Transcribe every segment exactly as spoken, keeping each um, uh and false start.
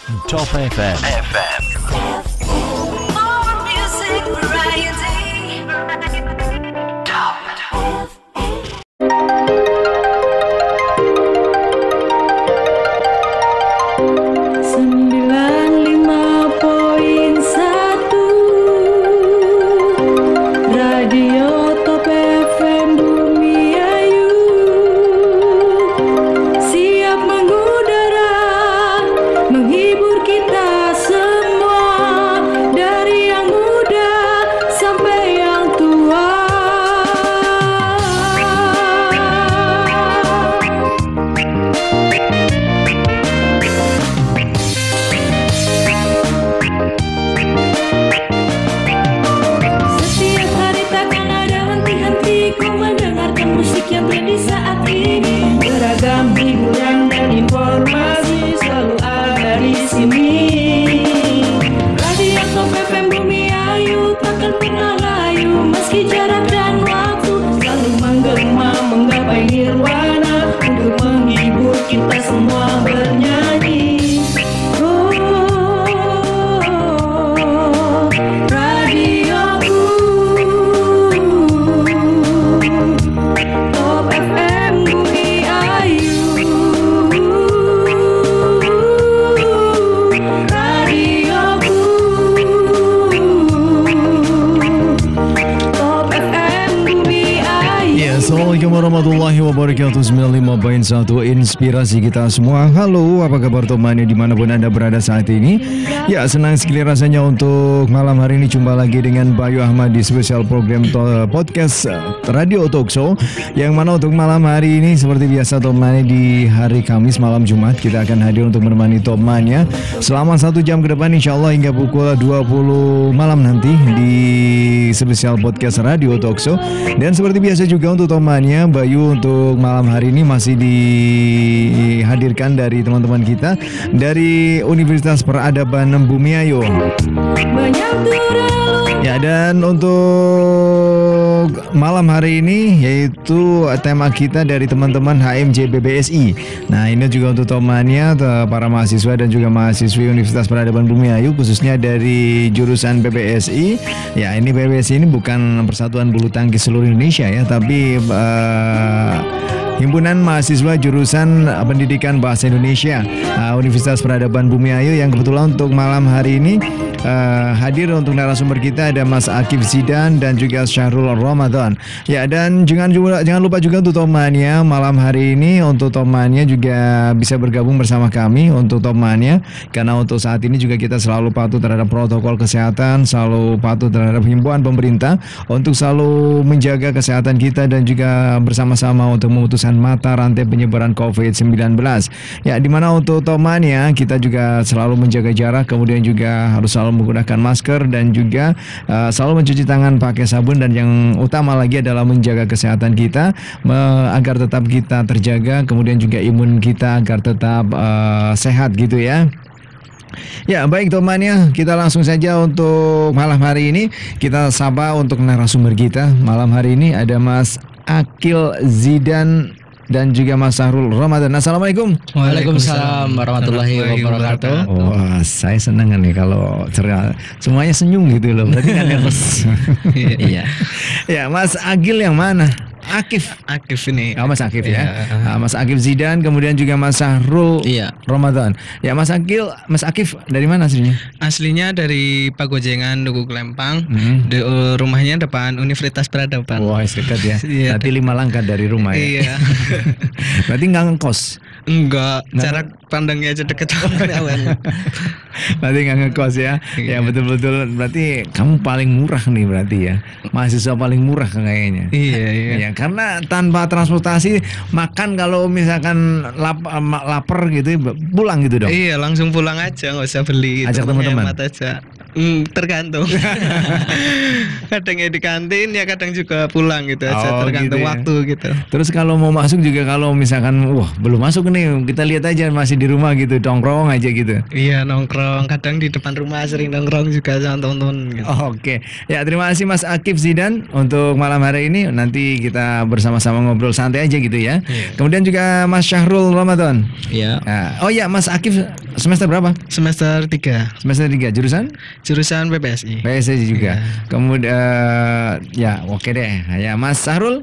Top F M. F M. More music variety. Top. sembilan puluh lima koma satu Radio Top F M Bumi Ayu siap mengudara menghibur kita semua dari yang muda sampai yang tua. Setiap hari takkan ada henti-henti ku mendengarkan musik yang tren di saat ini. Beragam hiburan dan informasi selalu ada di sini. Radio Top F M Bumi Ayu takkan pernah layu meski jarak dan waktu selalu menggema menggapai nirwana untuk menghibur kita semua bernyanyi. Oh, radioku Top F M Bumi Ayu. Radioku Top F M Bumi Ayu. Ya, Assalamualaikum warahmatullahi wabarakatuh. sembilan puluh lima koma satu Inspirasi kita semua. Halo, apa kabar teman-teman dimanapun Anda berada saat ini? Ya, senang sekali rasanya untuk malam hari ini jumpa lagi dengan Bayu Ahmad di spesial program to- podcast uh, Radio Talk Show. Yang mana untuk malam hari ini seperti biasa teman di hari Kamis malam Jumat kita akan hadir untuk menemani temannya selama satu jam ke depan insya Allah hingga pukul dua puluh malam nanti di spesial podcast Radio Talk Show. Dan seperti biasa juga untuk temannya Bayu untuk malam hari ini masih dihadirkan dari teman-teman kita dari Universitas Peradaban Bumi Ayu. Banyak terlalu Ya, dan untuk malam hari ini yaitu tema kita dari teman-teman H M J B B S I. Nah, ini juga untuk temannya te- para mahasiswa dan juga mahasiswi Universitas Peradaban Bumi Ayu khususnya dari jurusan B B S I. Ya, ini B B S I ini bukan Persatuan Bulu Tangkis Seluruh Indonesia ya, tapi uh, Himpunan Mahasiswa Jurusan Pendidikan Bahasa Indonesia uh, Universitas Peradaban Bumi Ayu yang kebetulan untuk malam hari ini uh, hadir untuk narasumber kita ada Mas Akif Zidan dan juga Syahrul Ramadan. Ya, dan jangan juga jangan lupa juga untuk temannya malam hari ini untuk temannya juga bisa bergabung bersama kami untuk temannya karena untuk saat ini juga kita selalu patuh terhadap protokol kesehatan, selalu patuh terhadap himbauan pemerintah untuk selalu menjaga kesehatan kita dan juga bersama-sama untuk memutuskan mata rantai penyebaran covid sembilan belas. Ya, dimana untuk temannya kita juga selalu menjaga jarak, kemudian juga harus selalu menggunakan masker dan juga uh, selalu mencuci tangan pakai sabun dan yang utama lagi adalah menjaga kesehatan kita me- agar tetap kita terjaga, kemudian juga imun kita agar tetap uh, sehat gitu ya. Ya, baik temannya, kita langsung saja untuk malam hari ini kita sapa untuk narasumber kita. Malam hari ini ada Mas Akil Zidan dan juga Mas Syahrul Ramadan. Assalamualaikum. Waalaikumsalam warahmatullahi wabarakatuh. Wah, saya senang nih kalau ceria, semuanya senyum gitu loh. Berarti kan nervous. Iya. Ya, Mas Akil yang mana? Akif. Akif ini. Oh, Mas Akif ya. Iya. Ah, Mas Akif Zidan, kemudian juga Mas Syahrul Iya. Ramadan. Ya, Mas Akil, Mas Akif dari mana aslinya? Aslinya dari Pagojengan, Duku Kelempang. Hmm. De- uh, rumahnya depan Universitas Peradaban. Wah, dekat ya. Iya. Berarti lima langkah dari rumah ya. Iya. Berarti nggak ngekos. Enggak, Nggak. jarak pandangnya aja deket awalnya. Berarti nggak ngekos ya. Ya, Iya. betul-betul. Berarti kamu paling murah nih berarti ya. Mahasiswa paling murah kayaknya. Iya, iya. Ya, karena tanpa transportasi makan kalau misalkan lap, lapar gitu pulang gitu dong. Iya, langsung pulang aja, nggak usah beli. Ajak Itu teman-teman. hemat aja. Hmm, tergantung. Kadang ya di kantin ya kadang juga pulang gitu aja Oh, tergantung gitu ya. waktu gitu. Terus kalau mau masuk juga kalau misalkan wah belum masuk nih kita lihat aja masih di rumah gitu nongkrong aja gitu. Iya nongkrong, kadang di depan rumah sering nongkrong juga sama teman-teman gitu. Oke, ya terima kasih Mas Akif Zidan untuk malam hari ini. Nanti kita bersama-sama ngobrol santai aja gitu ya. Kemudian juga Mas Syahrul Ramadan. Iya. Nah, oh ya Mas Akif semester berapa? Semester tiga Semester tiga jurusan jurusan P P S I. P S I juga. Kemudian eh, ya oke deh. Ya Mas Syahrul.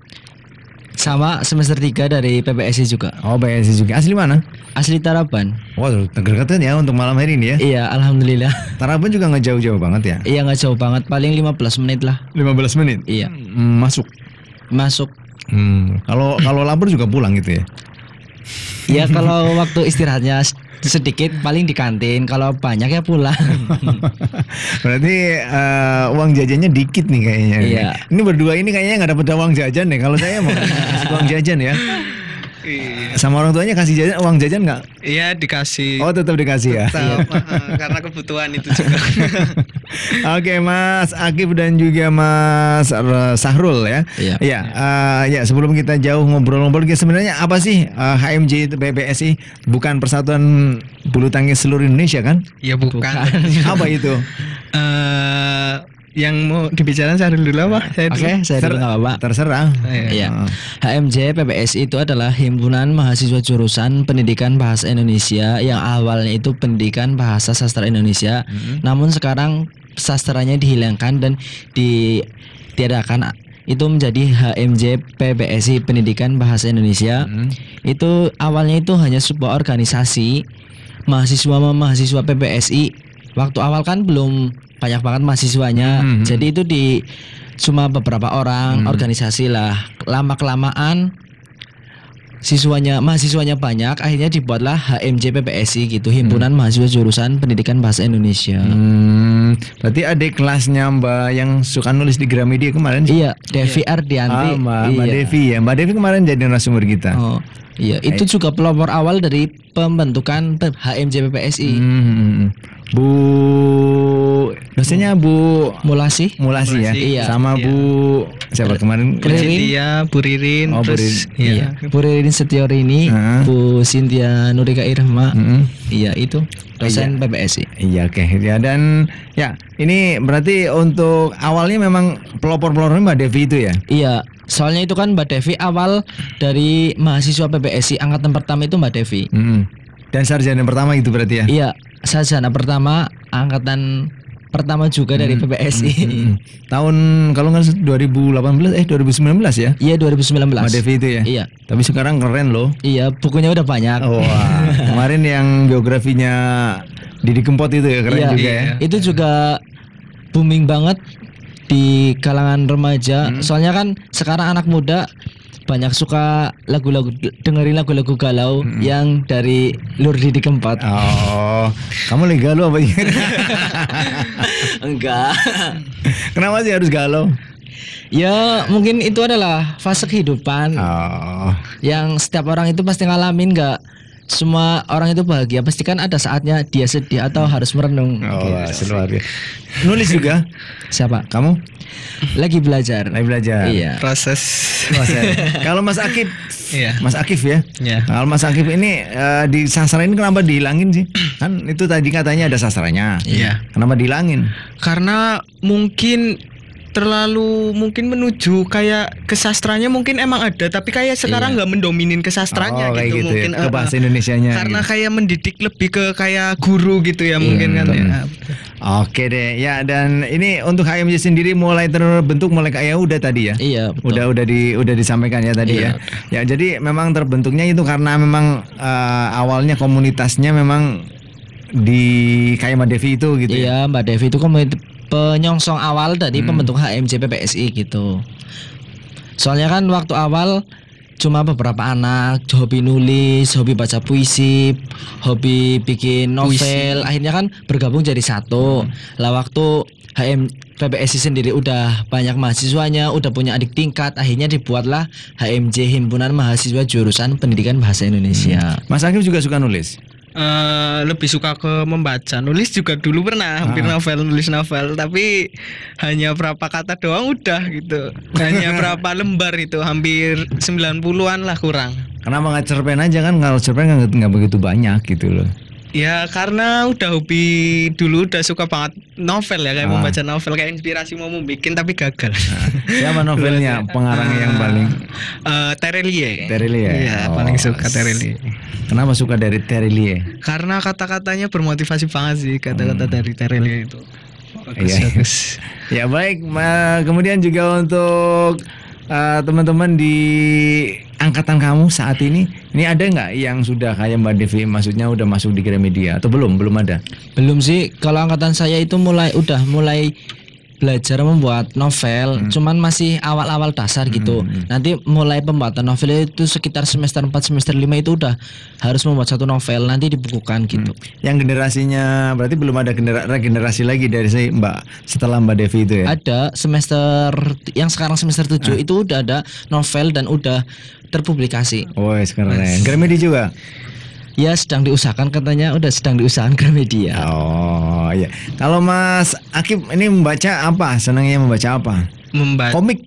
Sama semester tiga dari P P S I juga. Oh P S I juga. Asli mana? Asli Taraban. Wah, dekat ya untuk malam hari ini ya. Iya, alhamdulillah. Taraban juga nggak jauh-jauh banget ya. Iya nggak jauh banget, paling lima belas menit lah. lima belas menit. Iya. Hmm, masuk. Masuk. Hmm, kalau kalau lapar juga pulang gitu ya. Ya kalau waktu istirahatnya s- sedikit paling di kantin, kalau banyak ya pulang. Berarti eh, uang jajannya dikit nih kayaknya. Iya. Ini berdua ini kayaknya nggak dapat uang jajan deh. Kalau saya mau kasih uang jajan ya. Sama orang tuanya kasih jajan uang jajan nggak? Iya dikasih. Oh tetap dikasih ya. Tetap, uh, karena kebutuhan itu juga. Oke Mas Akif dan juga Mas R- Sahrul ya. Iya. Ya, eh, ya sebelum kita jauh ngobrol-ngobrol sebenarnya apa sih eh, H M J itu P B S I bukan Persatuan Bulu Tangkis Seluruh Indonesia kan? Ya bukan. Apa itu? Eh, yang mau dibicarakan saya dulu apa? Saya dulu. Oke, saya dulu nggak apa-apa. Terserah. Iya. H M J P B S I itu adalah himpunan mahasiswa jurusan Pendidikan Bahasa Indonesia yang awalnya itu Pendidikan Bahasa Sastra Indonesia. Namun sekarang sastranya dihilangkan dan ditiadakan itu menjadi H M J P B S I Pendidikan Bahasa Indonesia. Itu awalnya itu hanya sebuah organisasi mahasiswa-mahasiswa P B S I. Waktu awal kan belum banyak banget mahasiswanya. Hmm. Jadi itu di cuma beberapa orang organisasi lah. Lama kelamaan siswanya mahasiswanya banyak, akhirnya dibuatlah H M J P B S I gitu, Himpunan Mahasiswa Jurusan Pendidikan Bahasa Indonesia. Hmm, berarti adik kelasnya Mbak yang suka nulis di Gramedia kemarin sih? Iya, Devi Ardianti. Ah, Mbak, Mbak Iya. Devi ya. Mbak Devi kemarin jadi narasumber kita. Oh, iya, itu juga pelopor awal dari pembentukan H M J P B S I. Hmm, Bu dosennya Bu Mulasi. Mulasi ya. Mulasi, iya, Sama iya. Bu siapa kemarin? Ririn. Cynthia, Bu Ririn, Oh, Bu terus Iya, iya. Bu Ririn Setiorini, Heeh. Bu Cynthia Nurika Irma. Mm-mm. Iya, itu dosen P B S I. Iya oke ya dan ya ini berarti untuk awalnya memang pelopor-pelopornya Mbak Devi itu ya. Iya, soalnya itu kan Mbak Devi awal dari mahasiswa P B S I angkatan pertama itu Mbak Devi. Mm-mm. Dan sarjana pertama itu berarti ya. Iya, sarjana pertama angkatan pertama juga dari P B S I. Mm-mm. Tahun kalau nggak salah dua ribu delapan belas eh dua ribu sembilan belas ya. Iya, dua ribu sembilan belas. Mbak Devi itu ya. Iya. Tapi sekarang keren loh. Iya, bukunya udah banyak. Wah, kemarin yang biografinya Didi Kempot itu ya keren Iya, juga ya. Itu juga booming banget di kalangan remaja. Hmm. Soalnya kan sekarang anak muda banyak suka lagu-lagu dengerin lagu-lagu galau Hmm. yang dari Lur Didi Kempot. Oh, kamu lagi galau apa? Enggak. Kenapa sih harus galau? Ya, mungkin itu adalah fase kehidupan Oh, yang setiap orang itu pasti ngalamin. Enggak semua orang itu bahagia, pasti kan ada saatnya dia sedih atau harus merenung. oh luar biasa. Nulis juga? Siapa? Kamu Lagi belajar. lagi belajar? Iya. Proses. Proses. Kalau Mas Akif, Iya. Mas Akif ya. Iya. Kalau Mas Akif ini eh, di sastra ini kenapa dihilangin sih? Kan itu tadi katanya ada sastranya. Iya. Kenapa dihilangin? Karena mungkin terlalu mungkin menuju kayak kesastranya mungkin emang ada tapi kayak sekarang nggak mendominin kesastranya Oh, kayak gitu, gitu mungkin ya. Ke eh, bahasa eh. Indonesianya. Karena gitu. kayak mendidik lebih ke kayak guru gitu ya mungkin kan ya. Oke deh. Ya dan ini untuk H M J sendiri mulai terbentuk mulai kayak udah tadi ya. Iya, betul. Udah udah di udah disampaikan ya tadi Iya. ya. Ya jadi memang terbentuknya itu karena memang eh, awalnya komunitasnya memang di kayak Mbak Devi itu gitu ya. Iya, Mbak Devi itu komunitas penyongsong awal dari pembentuk H M J P B S I gitu. Soalnya kan waktu awal cuma beberapa anak hobi nulis, hobi baca puisi, hobi bikin novel, akhirnya kan bergabung jadi satu. Lah waktu H M P B S I sendiri udah banyak mahasiswanya, udah punya adik tingkat, akhirnya dibuatlah H M J Himpunan Mahasiswa Jurusan Pendidikan Bahasa Indonesia. Mas Akif juga suka nulis. eh, lebih suka ke membaca. Nulis juga dulu pernah hampir Ah. novel, nulis novel, tapi hanya berapa kata doang udah gitu. Hanya berapa lembar itu, hampir sembilan puluhan lah kurang. Kenapa nggak cerpen aja kan? Kalau cerpen nggak nggak begitu banyak gitu loh. Ya karena udah hobi dulu, udah suka banget novel ya, kayak Ah. membaca novel, kayak inspirasi mau membikin tapi gagal. Siapa novelnya? Pengarangnya yang paling Eh, Terelie. Terelie. Iya, Oh. paling suka Terelie. Kenapa suka dari Terelie? Karena kata-katanya bermotivasi banget sih, kata-kata dari Terelie itu. Bagus, Iya, iya. bagus. Ya baik, ma- kemudian juga untuk uh, teman-teman di angkatan kamu saat ini, ini ada nggak yang sudah kayak Mbak Devi, maksudnya udah masuk di Gramedia atau belum? Belum ada. Belum sih, kalau angkatan saya itu mulai udah mulai belajar membuat novel, cuman masih awal-awal dasar gitu. Nanti mulai pembuatan novel itu sekitar semester empat semester lima itu udah harus membuat satu novel, nanti dibukukan gitu. Yang generasinya berarti belum ada genera- regenerasi lagi dari si Mbak setelah Mbak Devi itu ya? Ada semester yang sekarang semester tujuh itu udah ada novel dan udah terpublikasi. Oh sekarang ya. Gramedia juga? Ya sedang diusahakan, katanya udah sedang diusahakan Gramedia. Oh iya. Kalau Mas Akib ini membaca apa? Senangnya membaca apa? Membaca Komik?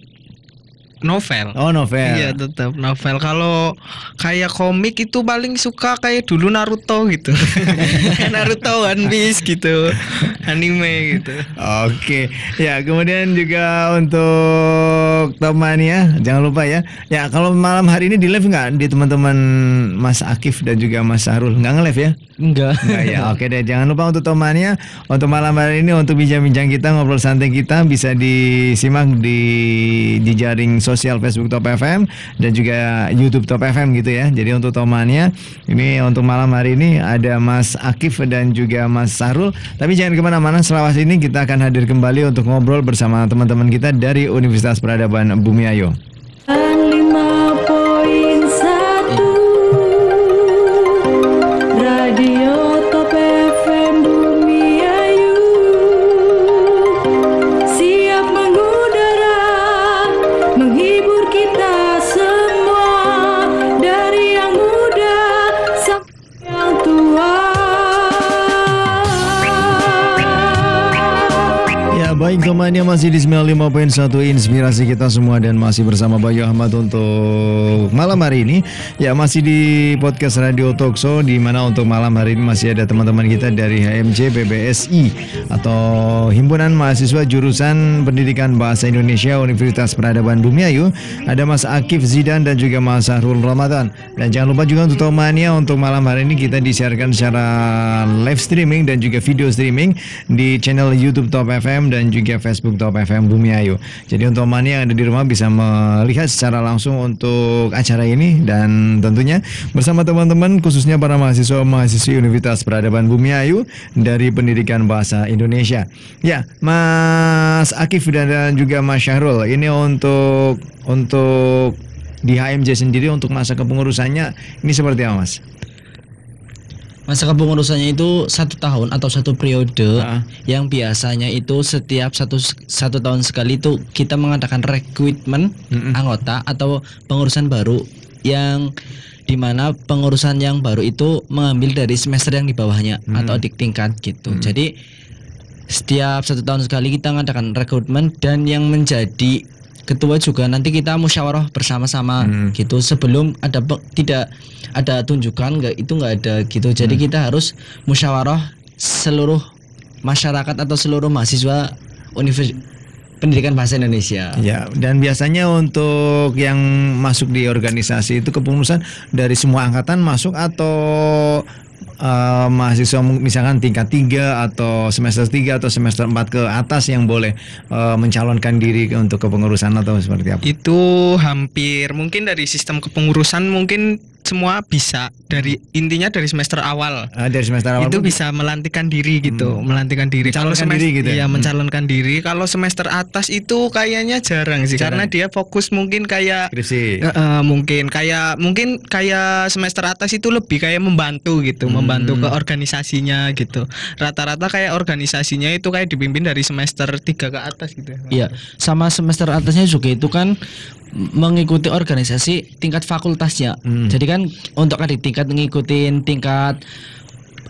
novel. Oh novel. Iya tetap novel. Kalau kayak komik itu paling suka kayak dulu Naruto gitu. Naruto, One Piece gitu, anime gitu. Oke, ya kemudian juga untuk temannya jangan lupa ya. Ya kalau malam hari ini di live nggak di teman-teman Mas Akif dan juga Mas Sahrul nggak nge-live ya? Enggak. Nggak ya. Oke deh, jangan lupa untuk temannya untuk malam hari ini untuk bincang-bincang kita ngobrol santai kita bisa disimak di jejaring sosial Facebook Top F M dan juga YouTube Top F M gitu ya. Jadi untuk temannya ini untuk malam hari ini ada Mas Akif dan juga Mas Sahrul. Tapi jangan kemana-mana, selawas ini kita akan hadir kembali untuk ngobrol bersama teman-teman kita dari Universitas Peradaban Bumiayu. lima poin satu Radio Top F M Bumiayu siap mengudara menghibur kita semua dari yang muda sampai yang tua. Ya baik temannya, masih di sembilan puluh lima poin satu Inspirasi kita semua dan masih bersama Bayu Ahmad untuk malam hari ini. Ya masih di podcast Radio Talkshow, di mana untuk malam hari ini masih ada teman-teman kita dari H M J B B S I atau Himpunan Mahasiswa Jurusan Pendidikan Bahasa Indonesia Universitas Peradaban Bumiayu. Ada Mas Akif Zidan dan juga Mas Sahrul Ramadan. Dan jangan lupa juga untuk temannya untuk malam hari ini kita disiarkan secara live streaming dan juga video streaming di channel YouTube Top F M dan juga Facebook Top F M Bumiayu. Jadi untuk teman yang ada di rumah bisa melihat secara langsung untuk acara ini dan tentunya bersama teman-teman khususnya para mahasiswa-mahasiswi Universitas Peradaban Bumiayu dari Pendidikan Bahasa Indonesia. Ya, Mas Akif dan, dan juga Mas Syahrul, ini untuk untuk di H M J sendiri untuk masa kepengurusannya ini seperti apa, Mas? Masa kepengurusannya itu satu tahun atau satu periode, Ah. yang biasanya itu setiap satu satu tahun sekali itu kita mengadakan rekrutmen Mm-mm. anggota atau pengurusan baru, yang dimana pengurusan yang baru itu mengambil dari semester yang di bawahnya Mm. atau adik tingkat gitu. Jadi setiap satu tahun sekali kita mengadakan rekrutmen, dan yang menjadi ketua juga nanti kita musyawarah bersama-sama Hmm. gitu sebelum ada pe- tidak ada tunjukan, nggak itu nggak ada gitu. Jadi kita harus musyawarah seluruh masyarakat atau seluruh mahasiswa Universitas Pendidikan Bahasa Indonesia. Ya, dan biasanya untuk yang masuk di organisasi itu kepengurusan dari semua angkatan masuk atau eh, mahasiswa mung- misalkan tingkat tiga atau semester tiga atau semester empat ke atas yang boleh eh, mencalonkan diri ke- untuk kepengurusan atau seperti apa? Itu hampir mungkin dari sistem kepengurusan mungkin semua bisa, dari intinya dari semester awal. Ah, dari semester awal Itu pun- bisa melantikan diri gitu, melantikan diri. Kalau Mencalonkan semester diri gitu ya? iya, Hmm. mencalonkan diri. Kalau semester atas itu kayaknya jarang sih, Jarang. karena dia fokus mungkin kayak skripsi. Eh, eh, mungkin kayak mungkin kayak semester atas itu lebih kayak membantu gitu, Hmm. membantu ke organisasinya gitu. Rata-rata kayak organisasinya itu kayak dipimpin dari semester tiga ke atas gitu. Iya, sama semester atasnya juga itu kan mengikuti organisasi tingkat fakultasnya. Hmm. Jadi kan untuk adik tingkat ngikutin tingkat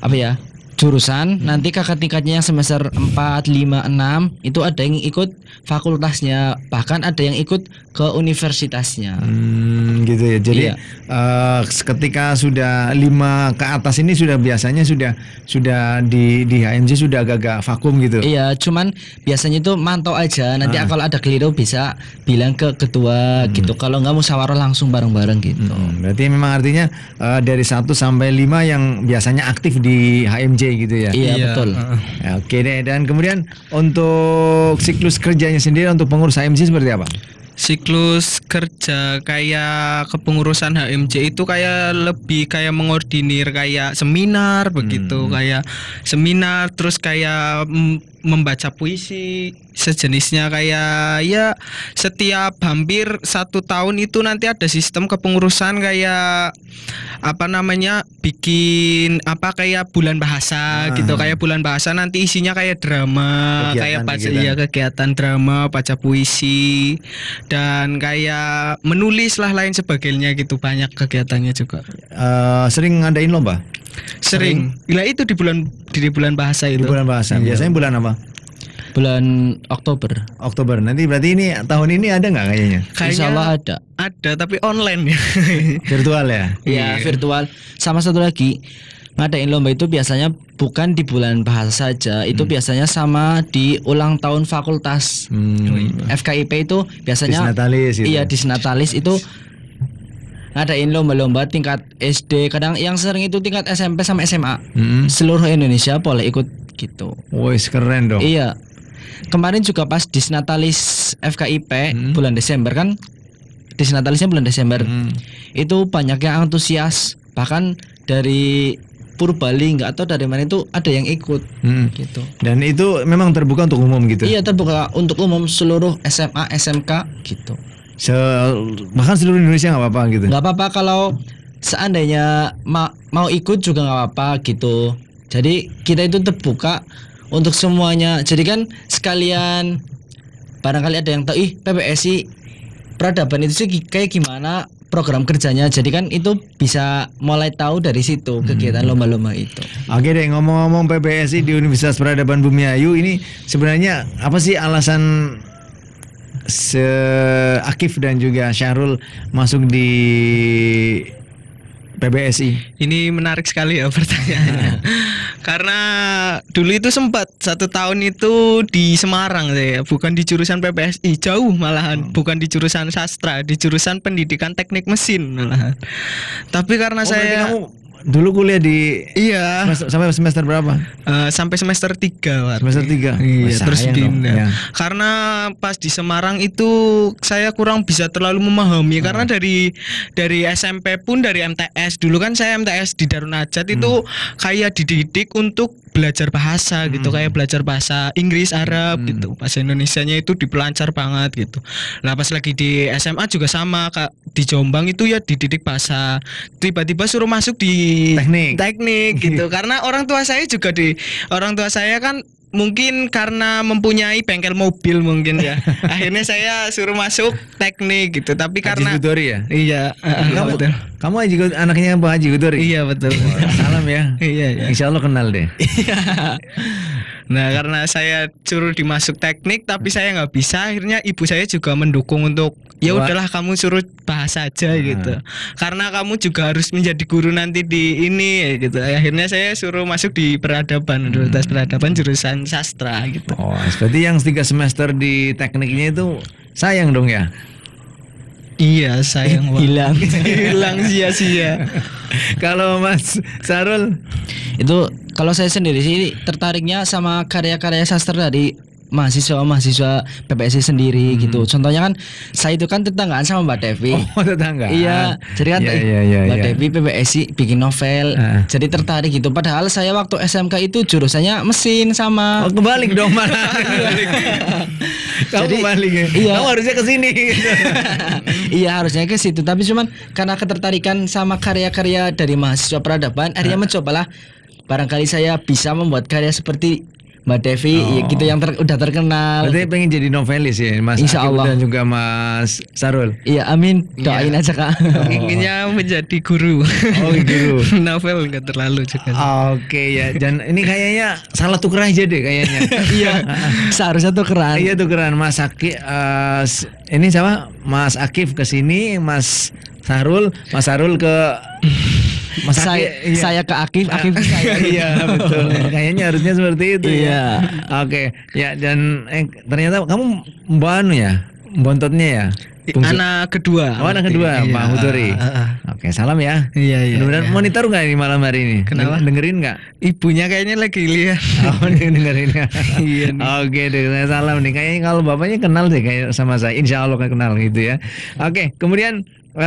apa ya? Jurusan, nanti kakak tingkatnya yang semester empat, lima, enam itu ada yang ikut fakultasnya, bahkan ada yang ikut ke universitasnya. Hmm, gitu ya. Jadi Iya. eh, ketika sudah lima ke atas ini sudah biasanya sudah sudah di di H M J sudah agak-agak vakum gitu. Iya, cuman biasanya itu mantau aja. Nanti Ah. kalau ada keliru bisa bilang ke ketua gitu. Kalau nggak musyawarah langsung bareng-bareng gitu. Hmm, berarti memang artinya eh, dari satu sampai lima yang biasanya aktif di H M J gitu ya. Iya, Iya, betul. heeh. Ya, oke deh, dan kemudian untuk siklus kerjanya sendiri untuk pengurus H M J seperti apa? Siklus kerja kayak kepengurusan H M J itu kayak lebih kayak mengordinir kayak seminar begitu, kayak seminar terus kayak mm, membaca puisi sejenisnya, kayak ya setiap hampir satu tahun itu nanti ada sistem kepengurusan kayak apa namanya bikin apa kayak bulan bahasa Ah. gitu, kayak bulan bahasa nanti isinya kayak drama, Kegiatan, kayak baca kegiatan. iya kegiatan drama, baca puisi dan kayak menulis lah lain sebagainya gitu, banyak kegiatannya juga. Eh, sering ngadain lomba Sering. Gila itu di bulan di bulan bahasa di itu. bulan bahasa. Iya. Biasanya bulan apa? Bulan Oktober. Oktober. Nanti berarti ini tahun ini ada nggak kayaknya? Kayaknya Insya Allah ada. ada tapi online ya. Virtual ya? Ya, virtual. Sama satu lagi, ngadain lomba itu biasanya bukan di bulan bahasa saja, itu biasanya sama di ulang tahun fakultas. Hmm. F K I P itu biasanya Disnatalis gitu. Iya, disnatalis itu ngadain lomba-lomba tingkat S D, kadang yang sering itu tingkat S M P sama S M A. Hmm. Seluruh Indonesia boleh ikut gitu. Wes keren dong. Iya. Kemarin juga pas disnatalis F K I P Hmm. bulan Desember kan, disnatalisnya bulan Desember. Hmm. Itu banyak yang antusias, bahkan dari Purbalingga atau dari mana itu ada yang ikut Hmm. gitu. Dan itu memang terbuka untuk umum gitu. Iya, terbuka untuk umum seluruh S M A, S M K gitu. Se bahkan seluruh Indonesia nggak apa-apa gitu. Nggak apa-apa kalau seandainya ma- mau ikut juga nggak apa-apa gitu. Jadi kita itu terbuka untuk semuanya. Jadi kan sekalian barangkali ada yang tahu, ih P B S I peradaban itu sih kayak gimana program kerjanya. Jadi kan itu bisa mulai tahu dari situ kegiatan lomba-lomba itu. Oke deh, ngomong-ngomong P B S I di Universitas Peradaban Bumiayu ini sebenarnya apa sih alasan se Akif dan juga Syahrul masuk di P B S I? Ini menarik sekali ya pertanyaannya. Karena dulu itu sempat satu tahun itu di Semarang saya, bukan di jurusan P B S I, jauh malahan, bukan di jurusan sastra, di jurusan pendidikan teknik mesin malahan. Tapi karena Oh, berarti saya kamu dulu kuliah di iya semester- sampai semester berapa? eh, sampai semester tiga War. Semester tiga. Iya, Wah, terus sayang dong, pindah. ya. Karena pas di Semarang itu saya kurang bisa terlalu memahami Hmm. karena dari dari S M P pun dari M T S dulu kan saya M T S di Darun Najat itu Hmm. kayak dididik untuk belajar bahasa gitu, kayak belajar bahasa Inggris, Arab Hmm. gitu. Bahasa Indonesianya itu dipelancar banget gitu. Lah pas lagi di S M A juga sama Kak, di Jombang itu ya dididik bahasa. Tiba-tiba suruh masuk di Teknik. teknik gitu. Karena orang tua saya juga di orang tua saya kan mungkin karena mempunyai bengkel mobil mungkin ya. Akhirnya saya suruh masuk teknik gitu. Tapi Haji karena Gudori ya? iya, eh, Kamu, betul. kamu Haji Gud- anaknya Pak Haji Gudori? Iya betul. Salam ya. Iya, iya. Insya Allah kenal deh. Nah karena saya suruh dimasuk teknik tapi saya nggak bisa, akhirnya ibu saya juga mendukung untuk ya Wah. udahlah kamu suruh bahasa aja gitu, karena kamu juga harus menjadi guru nanti di ini ya gitu. Akhirnya saya suruh masuk di peradaban, Universitas Peradaban jurusan sastra gitu. Oh, berarti yang tiga semester di tekniknya itu sayang dong ya? Iya sayang banget. Hilang. hilang sia-sia. Kalau Mas Sarul, Itu kalau saya sendiri sih tertariknya sama karya-karya sastra dari mahasiswa-mahasiswa P B S I sendiri gitu. Contohnya kan saya itu kan tetanggaan sama Mbak Devi. oh tetangga. Iya, jadi kan Iya, iya, iya, Mbak iya. Devi P B S I bikin novel. Ah. Jadi tertarik gitu. Padahal saya waktu S M K itu jurusannya mesin sama Oh, kebalik dong malah. Kamu Jadi, kebalik ya? iya. Kamu harusnya ke sini. gitu. Iya harusnya ke situ, tapi cuman karena ketertarikan sama karya-karya dari mahasiswa peradaban, akhirnya mencobalah barangkali saya bisa membuat karya seperti Mbak Devi Oh. gitu yang ter- udah terkenal. Berarti pengen jadi novelis ya Mas Insya Akif Allah. dan juga Mas Sarul. Iya, amin. Doain aja Kak. Inginnya menjadi guru. Oh guru. Novel nggak terlalu juga. Oke ya, dan ini kayaknya salah tuker aja deh kayaknya. Iya. Seharusnya tuh keren. Iya tukeran Mas Akif. eh, s- ini siapa? Mas Akif ke sini, Mas Sarul, Mas Sarul ke Mas saya Akif. Iya. saya ke Akif, Akif ke saya. Iya betul. Kayaknya harusnya seperti itu ya. Iya. Oke ya, dan eh, ternyata kamu mbak anu ya, bontotnya ya. Bungsu. Anak kedua. Oh anak kedua, Iya. Pak Hudori. Ah, ah, ah. Oke, salam ya. Iya iya. Mudah-mudahan iya. monitor nggak ini malam hari ini? Kenapa? Deng- Dengerin nggak? Ibunya kayaknya lagi lihat. Oh, dengerin ya. Iya nih. Oke, deh, saya salam nih. Kayaknya kalau bapaknya kenal deh kayak sama saya. Insya Allah kenal gitu ya. Oke, kemudian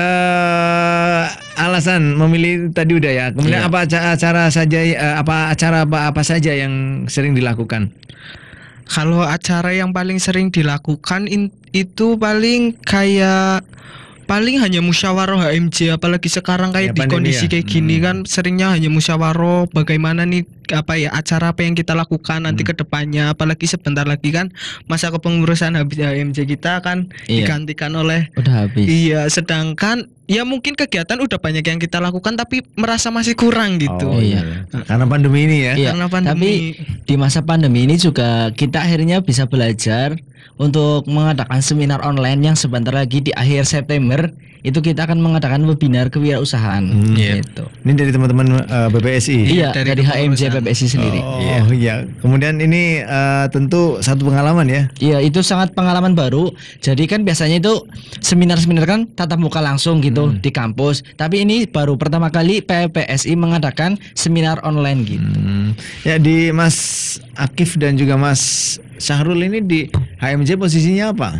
eh alasan memilih tadi udah ya. Kemudian Iya. apa aca- acara saja eh, apa acara apa apa saja yang sering dilakukan? Kalau acara yang paling sering dilakukan in- itu paling kayak paling hanya musyawarah H M J, apalagi sekarang Ya, kayak di pandemi kondisi ya. kayak gini Hmm. kan seringnya hanya musyawarah bagaimana nih apa ya acara apa yang kita lakukan nanti Hmm. ke depannya, apalagi sebentar lagi kan masa kepengurusan habis H M J kita kan Iya. digantikan oleh Udah habis. iya, sedangkan ya mungkin kegiatan udah banyak yang kita lakukan tapi merasa masih kurang gitu. Oh iya. Karena pandemi ini ya. Iya, Karena pandemi. tapi di masa pandemi ini juga kita akhirnya bisa belajar untuk mengadakan seminar online yang sebentar lagi di akhir September itu kita akan mengadakan webinar kewirausahaan Hmm. Iya. gitu. Ini dari teman-teman eh, B P S I. Iya, dari dari, H M J kepengurusan. P B S I sendiri. Oh iya. Kemudian ini eh, tentu satu pengalaman ya. Iya, itu sangat pengalaman baru. Jadi kan biasanya itu seminar-seminar kan tatap muka langsung gitu Hmm. di kampus. Tapi ini baru pertama kali P P S I mengadakan seminar online gitu. Hmm. Ya di Mas Akif dan juga Mas Syahrul ini di H M J posisinya apa?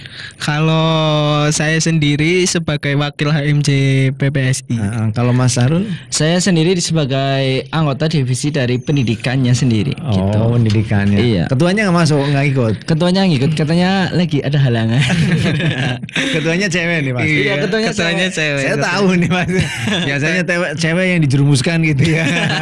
Kalau saya sendiri sebagai wakil H M J P P S I. Nah, kalau Mas Syahrul? Saya sendiri sebagai anggota divisi dari pendidikannya sendiri gitu. Oh, pendidikannya. Iya. Ketuanya nggak masuk, nggak ikut. Ketuanya ngikut, katanya lagi ada halangan. Ketuanya cewek nih Mas. Iya, ketuanya ketuanya cewek. cewek. Saya tahu nih Mas. Biasanya cewek, cewek yang dijerumuskan gitu ya.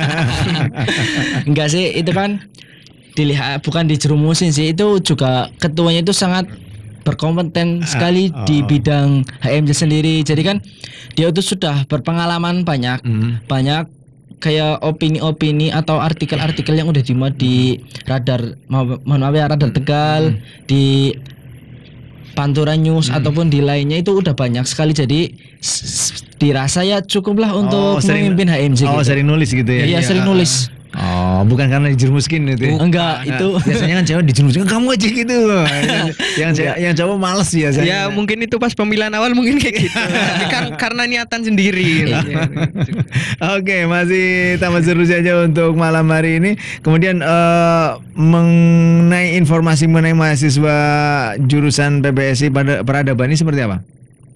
Enggak sih, itu kan dilihat bukan dijerumusin sih, itu juga ketuanya itu sangat berkompeten sekali oh. di bidang H M J sendiri. Jadi kan dia itu sudah berpengalaman banyak, Hmm. banyak kayak opini-opini atau artikel-artikel yang udah dimuat di radar, ma- mohon maaf ya, radar Tegal, di Pantura News ataupun di lainnya itu udah banyak sekali. Jadi s- s- dirasa ya cukuplah untuk sering- memimpin H M J. Oh, gitu. sering nulis gitu ya. Iya, sering nulis. Oh, bukan karena dijerumuskin gitu ya. Enggak, Nah, itu biasanya kan cewek dijerumuskan kamu aja gitu. yang cewek, yang cowok males biasanya. Ya mungkin itu pas pemilihan awal mungkin kayak gitu. Tapi kan karena niatan sendiri. Iya. Oke, masih tambah seru saja untuk malam hari ini. Kemudian eh, mengenai informasi mengenai mahasiswa jurusan P B S I pada peradaban ini seperti apa?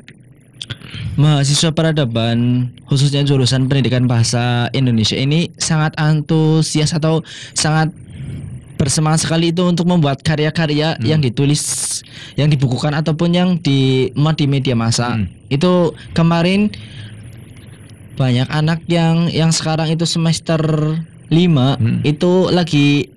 mahasiswa peradaban khususnya jurusan pendidikan bahasa Indonesia ini sangat antusias atau sangat bersemangat sekali itu untuk membuat karya-karya yang ditulis, yang dibukukan ataupun yang dimuat di media massa. Hmm. Itu kemarin banyak anak yang yang sekarang itu semester lima Hmm. itu lagi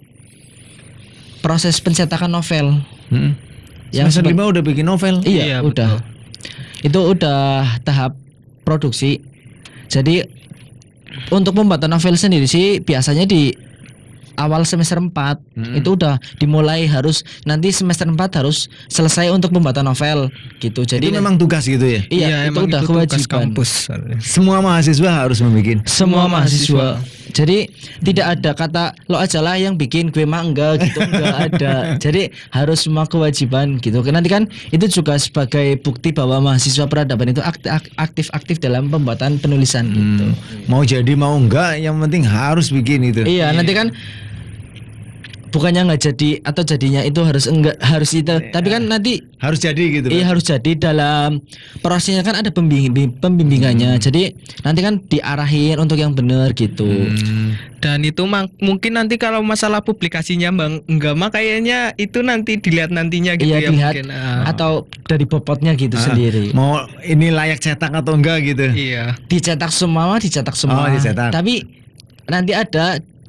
proses pencetakan novel. Hmm. Yang Semester sebe- lima udah bikin novel. Iya, Iya, udah. Itu udah tahap produksi. Jadi untuk pembuatan novel sendiri sih biasanya di awal semester empat Hmm. itu udah dimulai, harus nanti semester empat harus selesai untuk pembuatan novel gitu. Jadi Itu memang tugas gitu ya. iya, itu emang udah tugas kewajiban kampus. Semua mahasiswa harus membuat. semua mahasiswa. Jadi tidak ada kata lo aja lah yang bikin, gue mah enggak gitu, enggak ada. Jadi harus semua kewajiban gitu. Nanti kan itu juga sebagai bukti bahwa mahasiswa peradaban itu aktif-aktif dalam pembuatan penulisan gitu. Hmm. Mau jadi mau enggak, yang penting harus bikin itu. Iya, nanti kan bukannya nggak jadi atau jadinya itu harus enggak, harus itu. Tapi kan nanti Harus jadi gitu. iya kan? harus jadi dalam prosesnya kan ada pembimbing pembimbingannya. Jadi nanti kan diarahin untuk yang benar gitu. Hmm. Dan itu mang- mungkin nanti kalau masalah publikasinya Bang enggak mah kayaknya itu nanti dilihat nantinya gitu Iya, ya dilihat mungkin. Ah. atau dari bobotnya gitu Ah, sendiri. Mau ini layak cetak atau enggak gitu. Iya. Dicetak semua mah dicetak semua. Oh, dicetak. Tapi nanti ada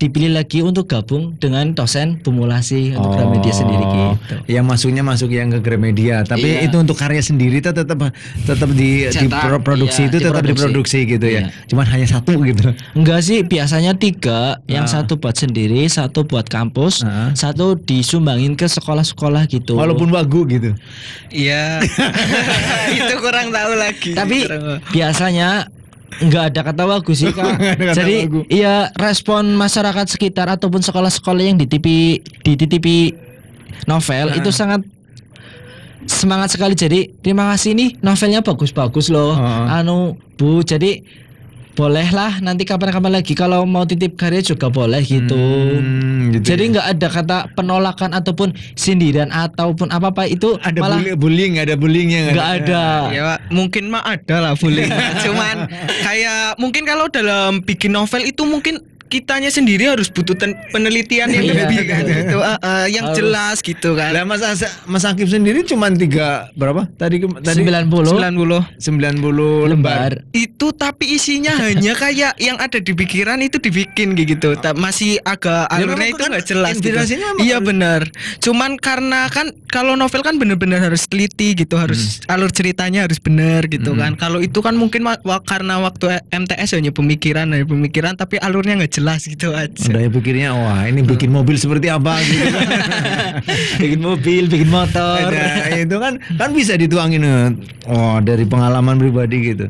dipilih lagi untuk gabung dengan dosen Bumulasi untuk Gramedia sendiri gitu. Yang masuknya masuk yang ke Gramedia, tapi Iya. itu untuk karya sendiri itu tetap tetap di Cetak, diproduksi iya, itu tetap diproduksi. diproduksi gitu ya. Iya. Cuman hanya satu gitu. Enggak sih, biasanya tiga, yang Ah. satu buat sendiri, satu buat kampus, Ah. satu disumbangin ke sekolah-sekolah gitu. Walaupun wagu gitu. Iya. Itu kurang tahu lagi. Tapi Kurang- biasanya nggak ada kata bagus sih Kak. Nggak ada kata Jadi bagus. iya respon masyarakat sekitar ataupun sekolah-sekolah yang dititipi dititipi novel Nah. itu sangat semangat sekali. Jadi terima kasih nih novelnya bagus-bagus loh. Oh. Anu Bu, jadi bolehlah nanti kapan-kapan lagi kalau mau titip karya juga boleh gitu. Hmm, gitu Jadi ya. nggak ada kata penolakan ataupun sindiran ataupun apa-apa itu ada malah bully, bullying, ada bullyingnya nggak ada. Ya Pak, mungkin mah ada lah bullying. Cuman kayak mungkin kalau dalam bikin novel itu mungkin kitanya sendiri harus butuh ten- penelitian yang Iya, lebih kan betul. gitu, ah, ah, yang Harus. jelas gitu kan. Lah Mas Asa- Mas Akif sendiri cuman tiga berapa? Tadi ke- tadi sembilan puluh sembilan puluh sembilan puluh lembar. lembar. itu tapi isinya hanya kayak yang ada di pikiran itu dibikin gitu. Ta- Masih agak Ya, alurnya memang itu kan nggak jelas gitu. inspirasinya memang Iya harus- benar. Cuman karena kan kalau novel kan benar-benar harus teliti gitu, harus Hmm. alur ceritanya harus benar gitu kan. Kalau itu kan mungkin wa- wa- karena waktu M T S hanya pemikiran hanya pemikiran tapi alurnya nggak jelas gitu aja. Udah ya pikirnya wah ini bikin mobil seperti apa gitu. Bikin mobil, bikin motor. Nah, itu kan kan bisa dituangin eh, oh dari pengalaman pribadi gitu.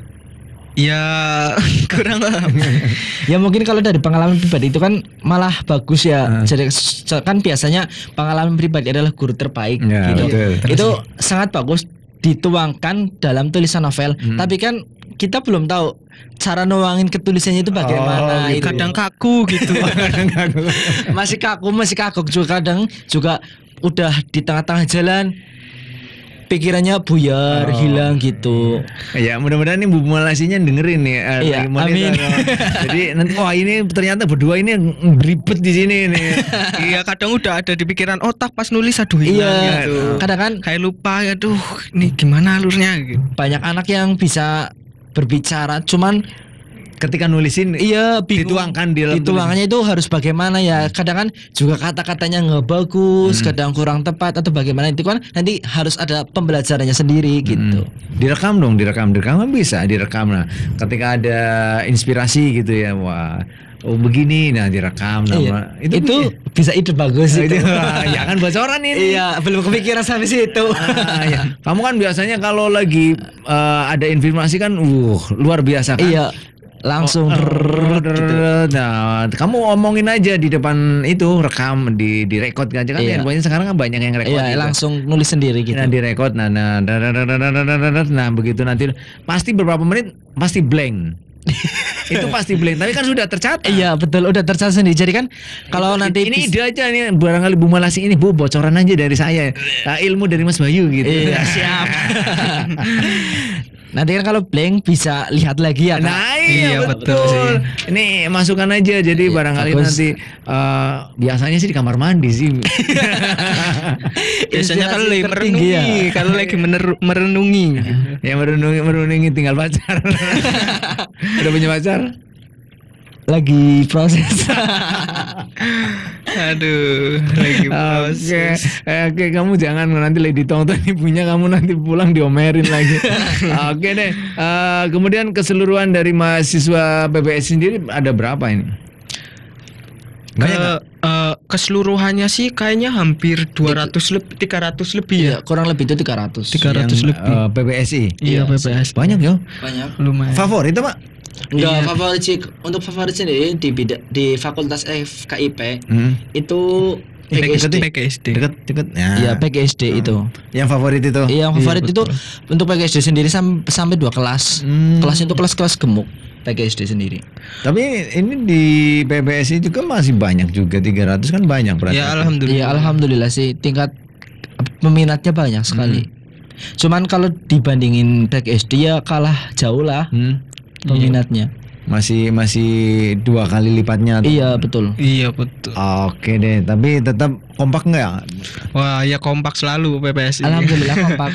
Ya kurang paham. Ya mungkin kalau dari pengalaman pribadi itu kan malah bagus ya. Ah. Jadi s- kan biasanya pengalaman pribadi adalah guru terbaik Ya, gitu. betul. Itu sangat bagus dituangkan dalam tulisan novel. Hmm. Tapi kan kita belum tahu cara nuangin ke tulisannya itu bagaimana. Oh, gitu. itu. Kadang kaku gitu. Masih kaku, masih kaku juga kadang juga udah di tengah-tengah jalan pikirannya buyar, Oh. hilang gitu. Ya mudah-mudahan nih Bu Malasinya dengerin nih. eh, Iya, lagi monitor. amin. Jadi nanti wah ini ternyata berdua ini ribet di sini nih. Iya kadang udah ada di pikiran otak pas nulis aduh hilang Iya, gitu. kadang kan Kayak lupa aduh ini gimana alurnya gitu. banyak anak yang bisa berbicara cuman Ketika nulisin iya bingung. dituangkan di dalam dituangkannya itu harus bagaimana ya, kadang kan juga kata-katanya nggak bagus, Hmm. kadang kurang tepat atau bagaimana, itu kan nanti harus ada pembelajarannya sendiri gitu. Hmm. Direkam dong, direkam, direkam kan bisa direkam. Nah, ketika ada inspirasi gitu ya, wah, oh begini, nah direkam. Nah, Iya. itu, itu, bisa ide bagus bisa. itu. Ya kan bocoran ini. Iya, belum kepikiran sampai situ. Ah, ya. Kamu kan biasanya kalau lagi eh, ada informasi kan, uh luar biasa kan. Iya, langsung Oh, drrrr gitu. Nah, kamu omongin aja di depan itu, rekam di direkod aja kan. Iya. Handphonenya sekarang kan banyak yang rekod. Iya, gitu. langsung nulis sendiri gitu. Nah direkod, nah, nah, nah, nah, nah, nah, nah, nah, nah, nah, begitu nanti pasti beberapa menit pasti blank. Itu pasti blank, tapi kan sudah tercatat. Iya, betul, udah tercatat sendiri. Jadi kan kalau Itu- nanti ini bis- ide aja nih, barangkali Bu Malasi ini Bu bocoran aja dari saya, nah, ilmu dari Mas Bayu gitu. Iya, siap. Nanti kan kalau blank bisa lihat lagi ya, Kak. Nah iya, Iya, betul. betul sih. Ini masukan aja, jadi Iya, barangkali bagus. nanti eh, biasanya sih di kamar mandi sih. Biasanya kalau lagi Inspirasi tertinggi merenungi, ya. kalau lagi mener- merenungi. Yang merenungi merenungi tinggal pacar. Udah punya pacar? Lagi proses. Aduh, lagi Oke, proses. Eh, oke kamu jangan nanti Lady Tonton ibunya kamu nanti pulang diomerin lagi. Oke deh. Eh, kemudian keseluruhan dari mahasiswa P B S sendiri ada berapa ini? Banyak Ke, nggak? eh, keseluruhannya sih kayaknya hampir dua ratus lebih, tiga ratus lebih ya. Iya, kurang lebih itu tiga ratus. tiga ratus Yang, lebih. eh, P B S I. Iya, P P S. Banyak ya. Banyak. Lumayan. Favorit apa? Enggak, Iya. favorit sih untuk favorit sendiri di bida- di Fakultas F K I P Hmm. itu P K S D. P K S D. P K S D. Deket deket. Nah. Iya, P K S D itu. Yang favorit itu. Iya, yang favorit Iya, itu betul. untuk P K S D sendiri sam- sampai dua kelas. Hmm. Kelas itu kelas-kelas gemuk P K S D sendiri. Tapi ini di P B S I juga masih banyak juga, tiga ratus kan banyak berarti. Ya alhamdulillah. Iya, alhamdulillah sih tingkat peminatnya banyak sekali. Cuman kalau dibandingin P K S D ya kalah jauh lah Hmm. peminatnya. Masih masih dua kali lipatnya. atau- Iya, betul. Iya betul. Oke deh, tapi tetap kompak nggak? Wah ya kompak selalu P P S I. Alhamdulillah kompak.